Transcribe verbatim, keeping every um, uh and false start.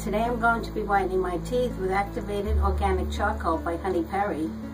Today I'm going to be whitening my teeth with activated organic charcoal by HoneyPeri.